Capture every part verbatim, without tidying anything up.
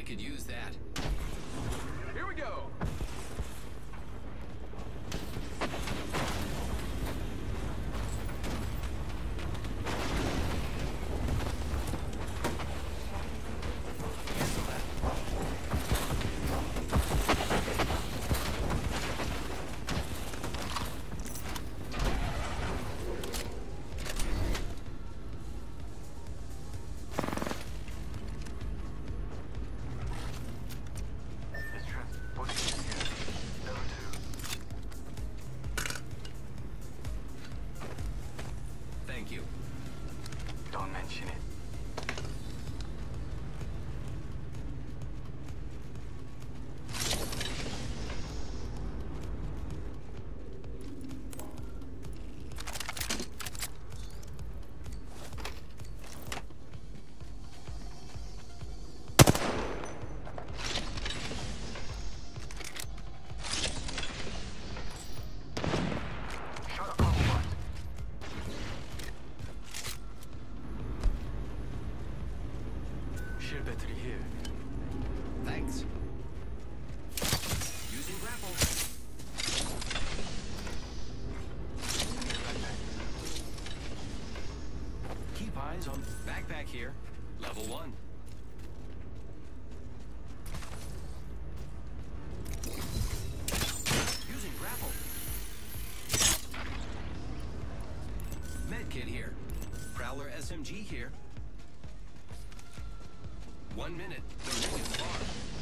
could use that. Here we go. Thank you. Don't mention it. Shield battery here. Thanks. Using grapple. Keep eyes on backpack here. Level one. Using grapple. Medkit here. Prowler S M G here. One minute. The ring is far.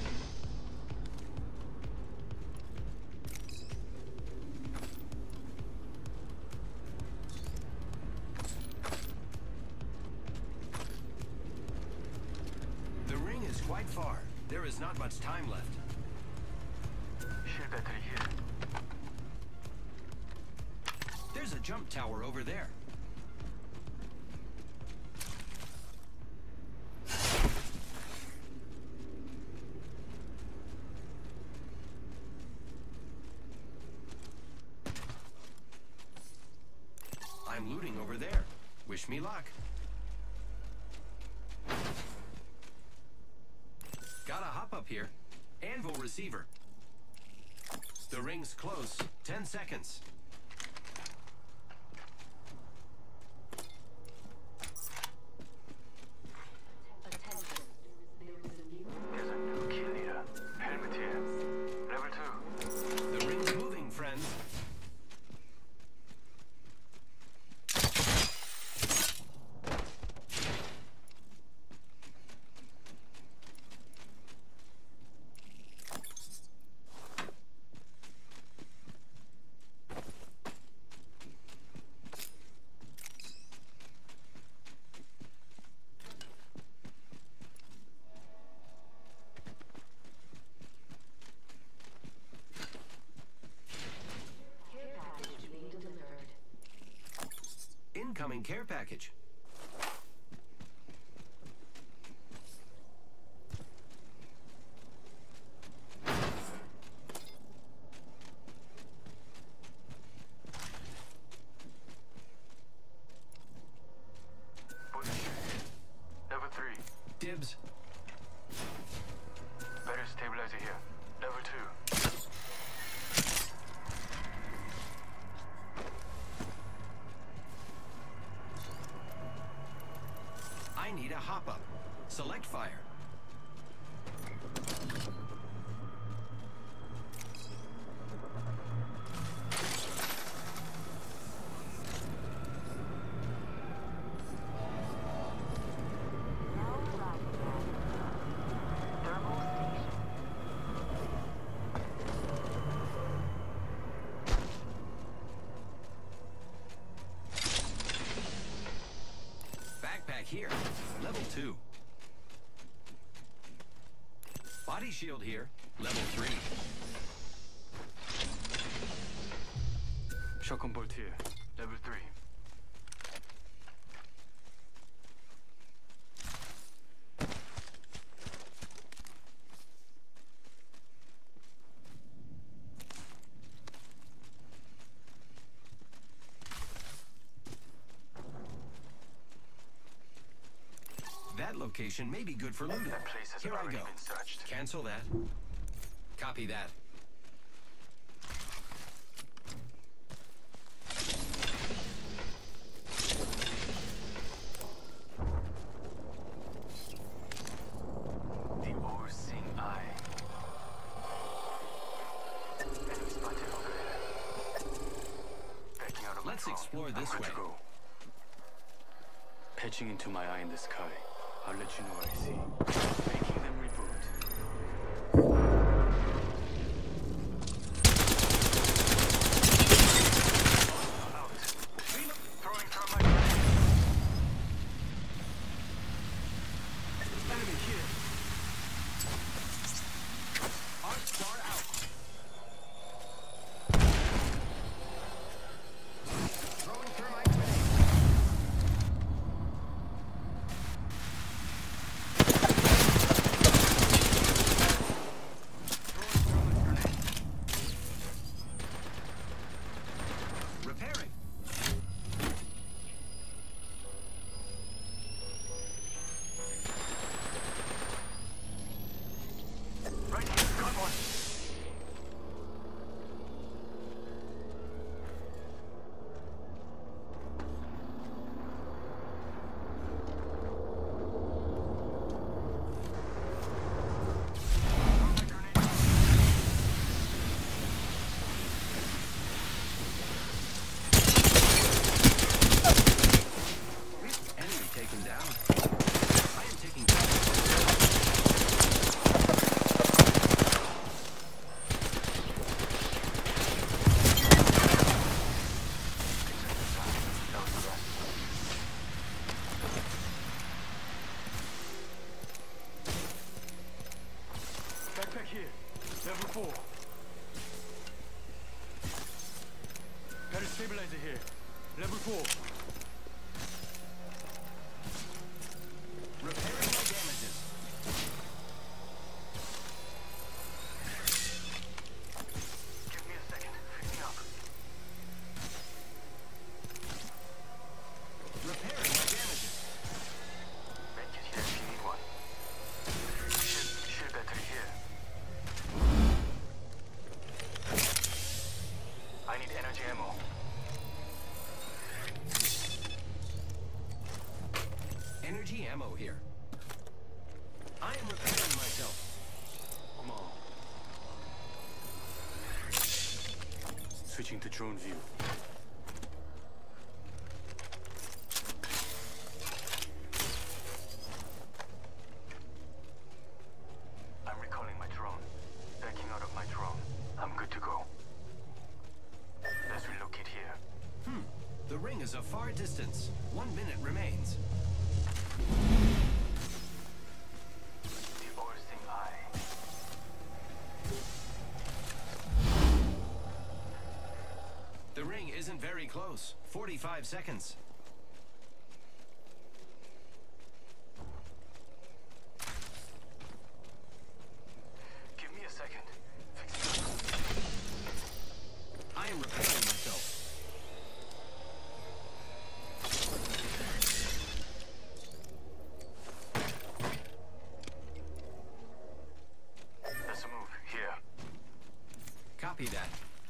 The ring is quite far. There is not much time left. Shield battery here. There's a jump tower over there. I'm looting over there. Wish me luck. Gotta hop up here. Anvil receiver. The ring's close. Ten seconds. There's a new kill leader. Helmet here. Level two. The ring's moving, friends. Incoming care package. Position. Level three. Dibs. Better stabilizer here. Level two. I need a hop up. Select fire. Backpack here. Level two. Body shield here. Level three. Shotgun bolt here. Level three. That looked location may be good for looting. That place has Here I already go. been searched. Cancel that. Copy that. The all-seeing eye. Enemy spotted over there. Backing out of Let's my drone. explore I'm this good way. to go. Patching into my eye in the sky. I'll let you know what I see. Making them reboot. Out. Throwing thermite. Enemy here. Arc star out. Throwing thermite grenade. Repairing. Right here. Got one. Thermite grenade out. Enemy taken down. I am taking down. That was the rest. Backpack here. Level four. Got a stabilizer here. Level four. Repairing my damages. Give me a second. Fixing up. Repairing my damages. Make it here if you need one. Shield, shield battery here. I need energy ammo. Energy ammo here. I am repairing myself. Come on. Switching to drone view. I'm recalling my drone. Backing out of my drone. I'm good to go. Let's relocate here. Hmm. The ring is a far distance. One minute remains. The all-seeing eye. The ring isn't very close. forty-five seconds. Give me a second. Fixing up. I am repairing myself. Let's move here. Copy that.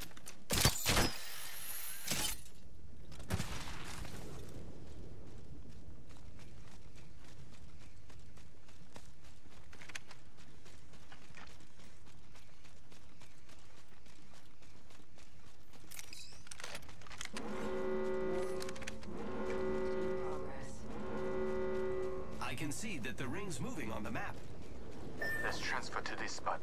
I can see that the ring's moving on the map. Let's transfer to this spot.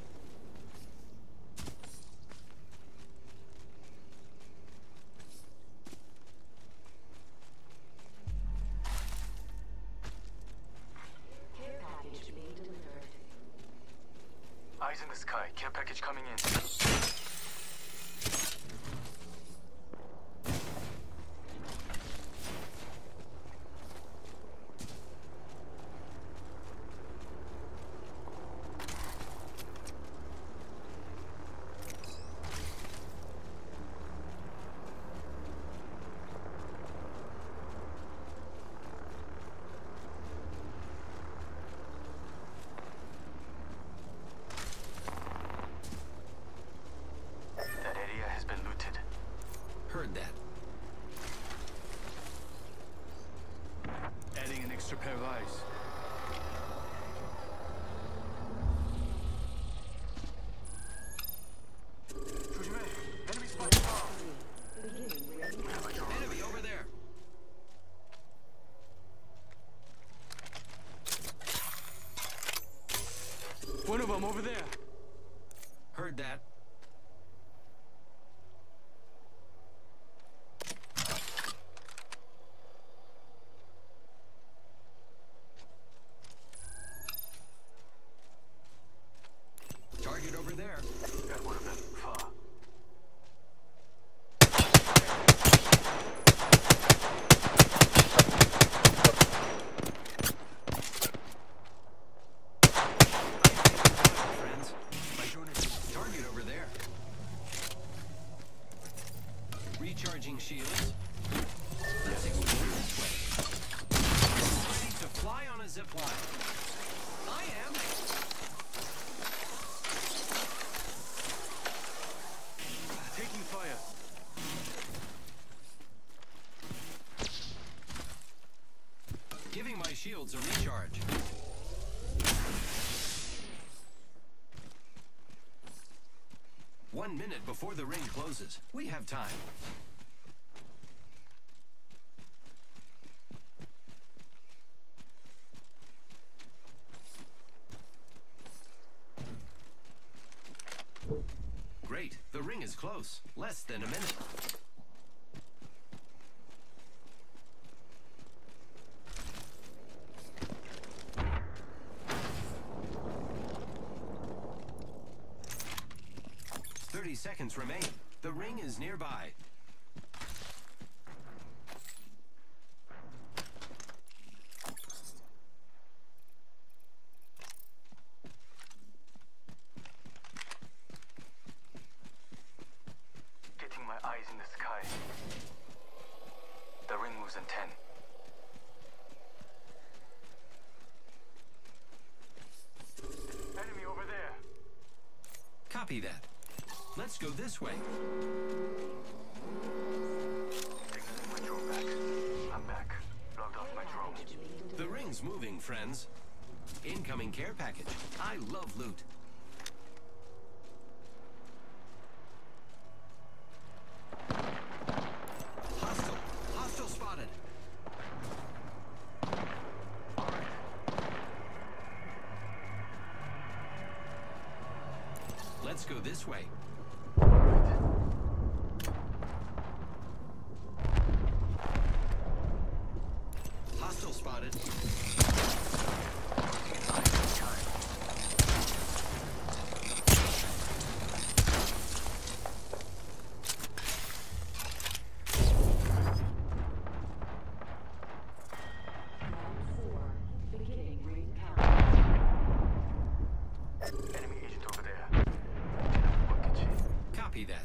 Care package being delivered. Eyes in the sky. Care package coming in. Heard that. Adding an extra pair of eyes. 조심해. Enemy spotted. Beginning ring. Enemy over there. One of them over there. Heard that. Target over there. Got one of them. Far. Friends. My drone is target over there. Recharging shields. Let's go this way. Ready to fly on a zip line. I am. Taking fire. Giving my shields a recharge. One minute before the ring closes. We have time. Great. The ring is close. Less than a minute. Thirty seconds remain. The ring is nearby. Getting my eyes in the sky. The ring moves in ten. Enemy over there. Copy that. Let's go this way. Signaling my drone back. I'm back. Logged off my drone. The ring's moving, friends. Incoming care package. I love loot. Hostile. Hostile spotted. Let's go this way. Hostile spotted. Four. Beginning ring count. Enemy agent over there. Bucket. Copy that.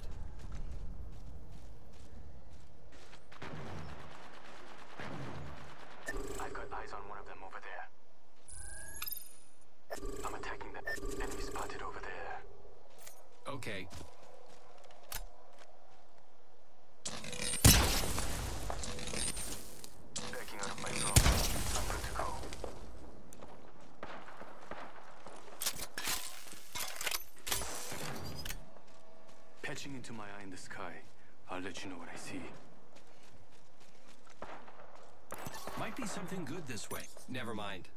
I've got eyes on one of them over there. I'm attacking them. Enemy spotted over there. Okay. Backing out of my drone. I'm good to go. Patching into my eye in the sky. I'll let you know what I see. Might be something good this way. Never mind.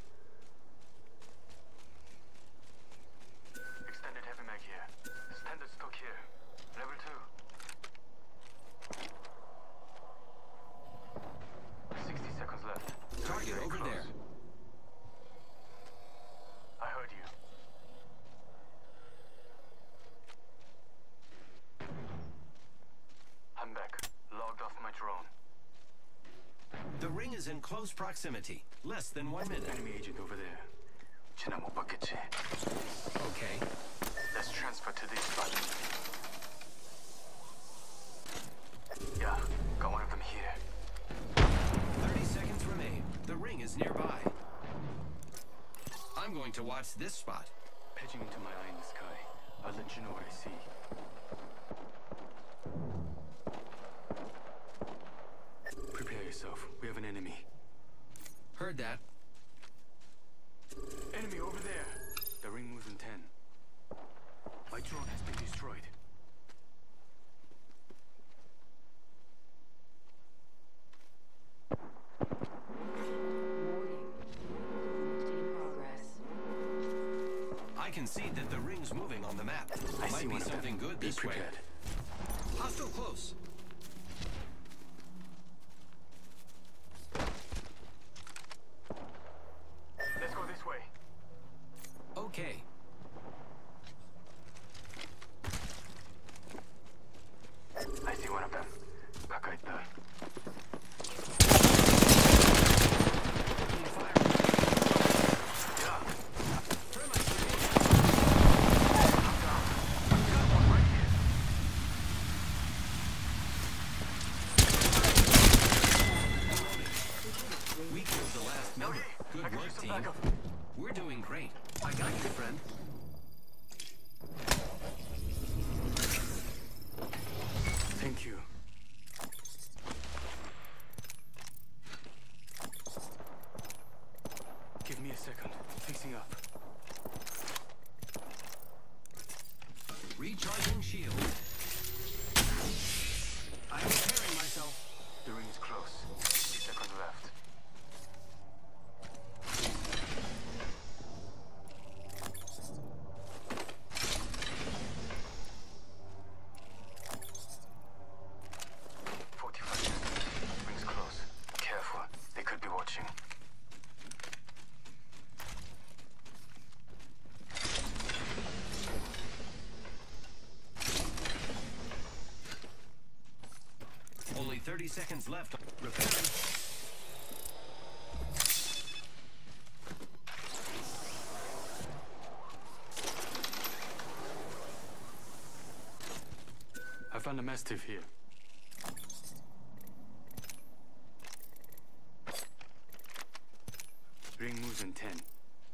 Extended heavy mag here. Standard stock here. Level two. Sixty seconds left. Target Very over close. there. I heard you. I'm back. Logged off my drone. The ring is in close proximity. Less than one minute. Enemy agent over there. 지나 못 봤겠지? Okay. Let's transfer to this spot. Yeah, got one of them here. thirty seconds remain. The ring is nearby. I'm going to watch this spot. Patching into my eye in the sky. I'll let you know what I see. Heard that. Enemy over there. The ring moves in ten. My drone has been destroyed. Warning. Movement in progress. I can see that the ring's moving on the map. I Might see be one of them. something good Be this way. prepared. Hostile close. Let's go this way. Okay. I see one of them. Back right there. Opening fire. Yeah. Thermite grenade. I'm down. I've got one right here. We killed the last member. Okay, I Good can work, use some team. backup. We're doing great. I got you, friend. Thank you. Give me a second. Fixing up. Recharging shield. I'm repairing myself. The ring is close. fifty seconds left. forty-five seconds. Ring's close. Careful. They could be watching. Only thirty seconds left. Repairing. I found a mastiff here. Ring moves in ten.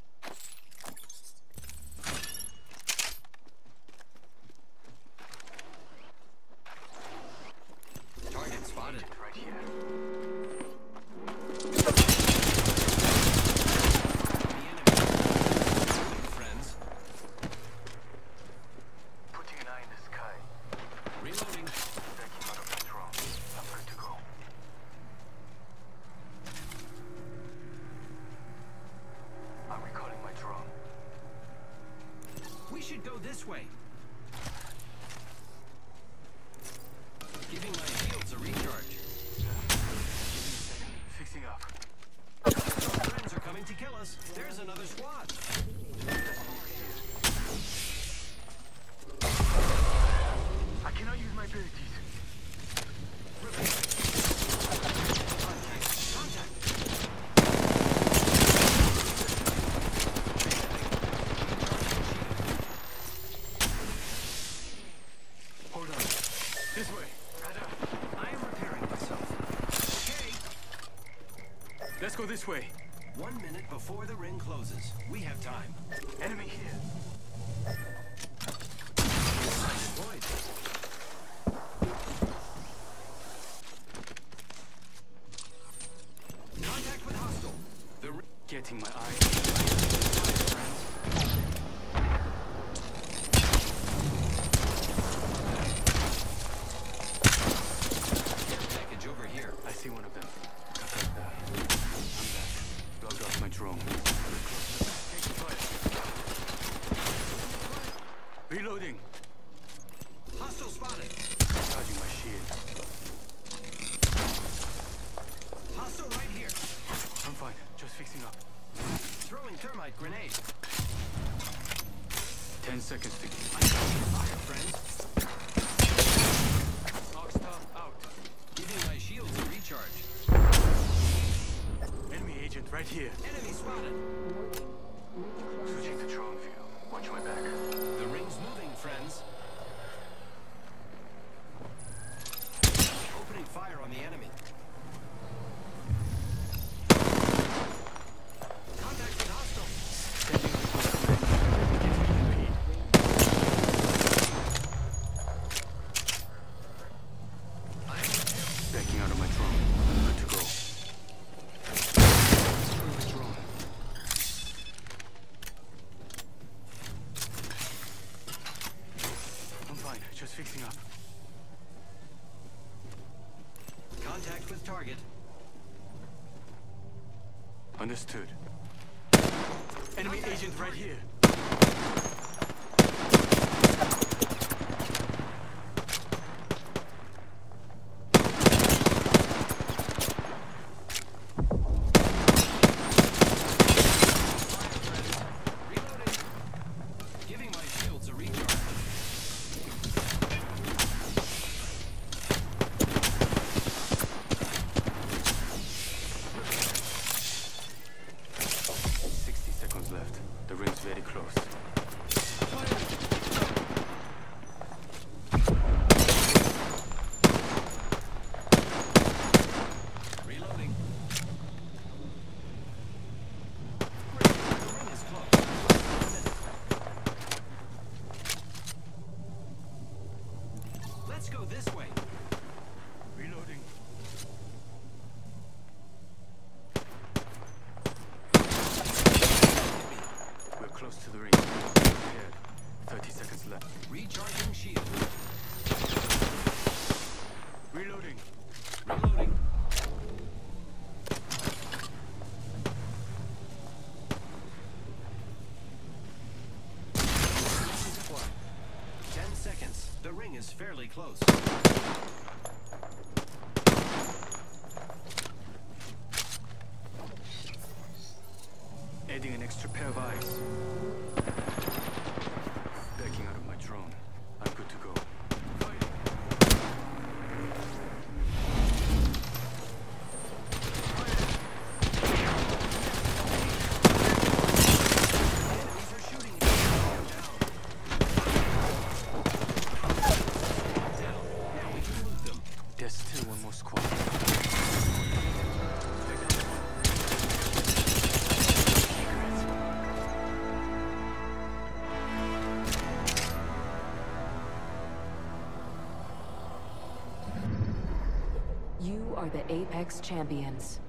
Target spotted. Right here. The enemy. Friends. Putting an eye in the sky. Reloading. Backing out of my drone. I'm good to go. I'm recalling my drone. We should go this way. Giving my shields a recharge. Fixing up. Our friends are coming to kill us. There's another squad. I cannot use my abilities. Hold on. This way. I am repairing myself. Okay. Let's go this way. One minute before the ring closes. We have time. Enemy here. Deployed. Contact with hostile. The ring. Getting my eye. Package over here. I see one of them. Right there. I'm back. Logged off my drone. Taking fire. Reloading. Hostile spotted. Charging my shield. Hostile right here. I'm fine. Just fixing up. Throwing thermite grenade. Ten seconds to I'm taking fire, friends. Rockstar out. Giving my shields a recharge. Enemy agent right here. Enemy spotted. Switching to drone view. Watch my back. The ring's moving, friends. Opening fire on the enemy. Contact with hostile. Backing out of my drone. Good to go. Contact with target. Understood. Enemy agent right here. Reloading. Giving my shields a recharge. Sixty seconds left. The ring's very close. Reloading. The ring is close. Let's go this way. Reloading. We're close to the ring. Prepared. Thirty seconds left. Recharging shield. Reloading. Reloading. Ten seconds. The ring is fairly close. Adding an extra pair of eyes. Backing out of my drone. I'm good to go. Enemies are shooting me. Down. Down. Now we can move them. There's still one more squad. You are the Apex Champions.